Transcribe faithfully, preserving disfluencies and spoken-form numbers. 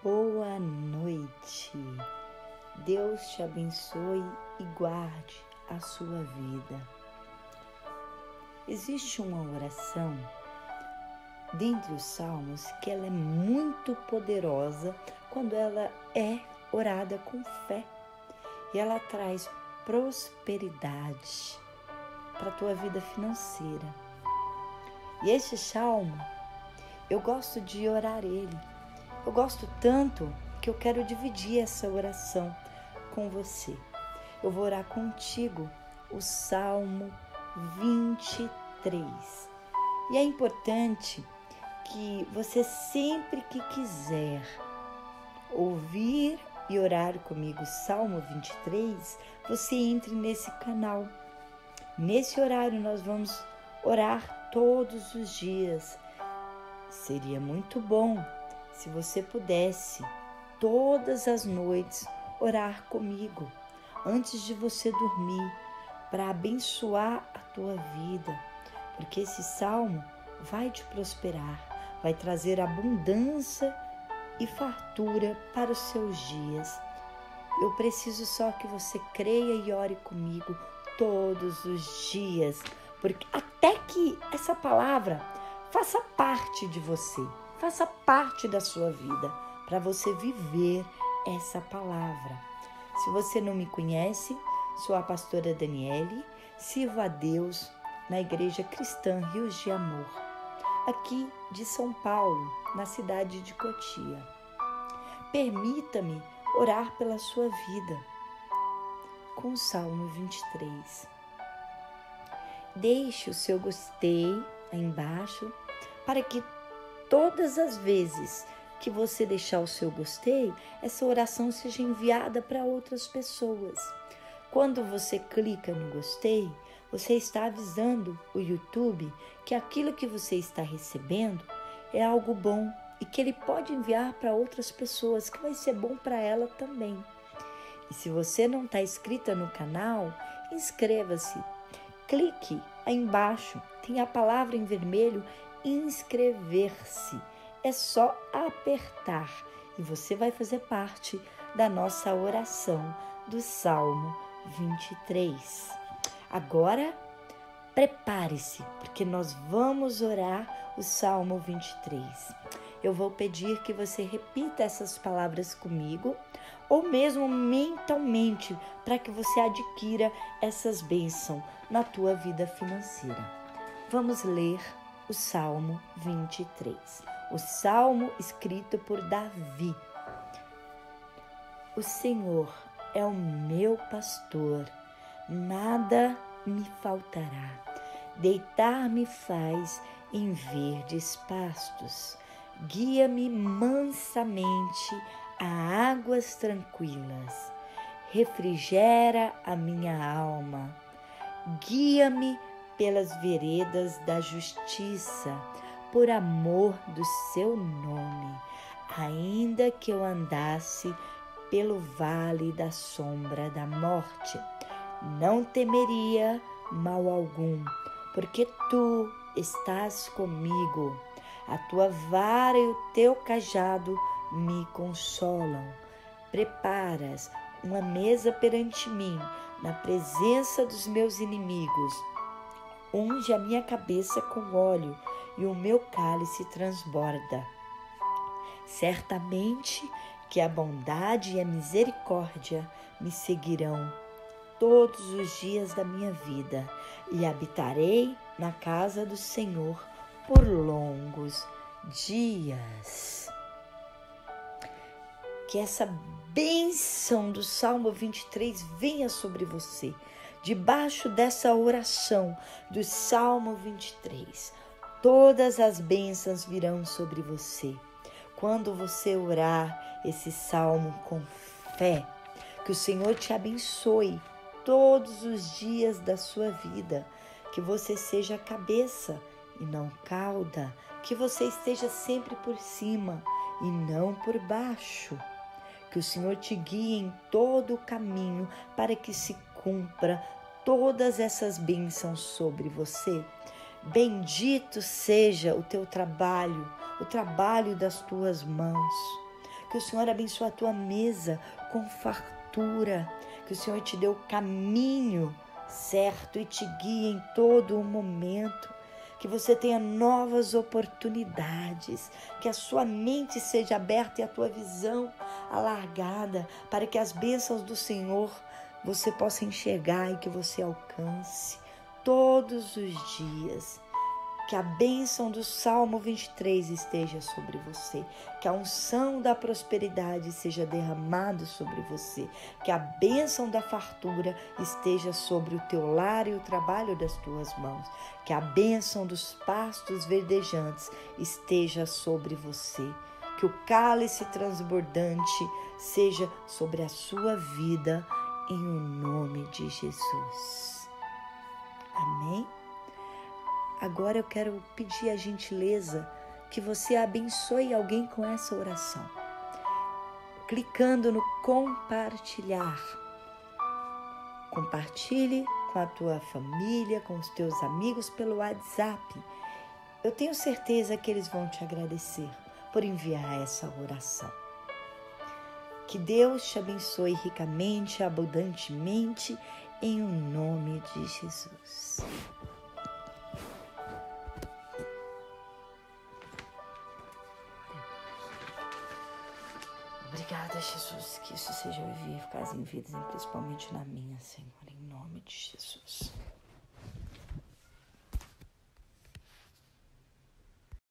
Boa noite. Deus te abençoe e guarde a sua vida. Existe uma oração dentre os salmos que ela é muito poderosa quando ela é orada com fé. E ela traz prosperidade para a tua vida financeira. E esse salmo, eu gosto de orar ele. Eu gosto tanto que eu quero dividir essa oração com você. Eu vou orar contigo o Salmo vinte e três. E é importante que você sempre que quiser ouvir e orar comigo o Salmo vinte e três, você entre nesse canal. Nesse horário nós vamos orar todos os dias. Seria muito bom se você pudesse, todas as noites, orar comigo, antes de você dormir, para abençoar a tua vida, porque esse salmo vai te prosperar, vai trazer abundância e fartura para os seus dias. Eu preciso só que você creia e ore comigo todos os dias, porque até que essa palavra faça parte de você, faça parte da sua vida, para você viver essa palavra. Se você não me conhece, sou a pastora Daniele, sirvo a Deus na Igreja Cristã Rios de Amor, aqui de São Paulo, na cidade de Cotia. Permita-me orar pela sua vida com o Salmo vinte e três. Deixe o seu gostei aí embaixo, para que todas as vezes que você deixar o seu gostei, essa oração seja enviada para outras pessoas. Quando você clica no gostei, você está avisando o YouTube que aquilo que você está recebendo é algo bom e que ele pode enviar para outras pessoas, que vai ser bom para ela também. E se você não está inscrita no canal, inscreva-se. Clique aí embaixo, tem a palavra em vermelho, inscrever-se. É só apertar e você vai fazer parte da nossa oração do Salmo vinte e três. Agora, prepare-se, porque nós vamos orar o Salmo vinte e três. Eu vou pedir que você repita essas palavras comigo, ou mesmo mentalmente, para que você adquira essas bênçãos na tua vida financeira. Vamos ler o Salmo vinte e três. O Salmo escrito por Davi. O Senhor é o meu pastor, nada me faltará. Deitar-me faz em verdes pastos. Guia-me mansamente a águas tranquilas. Refrigera a minha alma. Guia-me pelas veredas da justiça, por amor do seu nome. Ainda que eu andasse pelo vale da sombra da morte, não temeria mal algum, porque tu estás comigo. A tua vara e o teu cajado me consolam. Preparas uma mesa perante mim, na presença dos meus inimigos. Unge a minha cabeça com óleo e o meu cálice transborda. Certamente que a bondade e a misericórdia me seguirão todos os dias da minha vida, e habitarei na casa do Senhor por longos dias. Que essa bênção do Salmo vinte e três venha sobre você. Debaixo dessa oração do Salmo vinte e três, todas as bênçãos virão sobre você. Quando você orar esse salmo com fé, que o Senhor te abençoe todos os dias da sua vida, que você seja cabeça e não cauda, que você esteja sempre por cima e não por baixo, que o Senhor te guie em todo o caminho para que se cumpra todas essas bênçãos sobre você. Bendito seja o teu trabalho, o trabalho das tuas mãos. Que o Senhor abençoe a tua mesa com fartura. Que o Senhor te dê o caminho certo e te guie em todo o momento. Que você tenha novas oportunidades. Que a sua mente seja aberta e a tua visão alargada, para que as bênçãos do Senhor você possa enxergar e que você alcance todos os dias. Que a bênção do Salmo vinte e três esteja sobre você. Que a unção da prosperidade seja derramada sobre você. Que a bênção da fartura esteja sobre o teu lar e o trabalho das tuas mãos. Que a bênção dos pastos verdejantes esteja sobre você. Que o cálice transbordante seja sobre a sua vida, em o nome de Jesus. Amém? Agora eu quero pedir a gentileza que você abençoe alguém com essa oração, clicando no compartilhar. Compartilhe com a tua família, com os teus amigos pelo WhatsApp. Eu tenho certeza que eles vão te agradecer por enviar essa oração. Que Deus te abençoe ricamente, abundantemente, em o nome de Jesus. Obrigada, Jesus, que isso seja eficaz em vidas, principalmente na minha, Senhor, em nome de Jesus.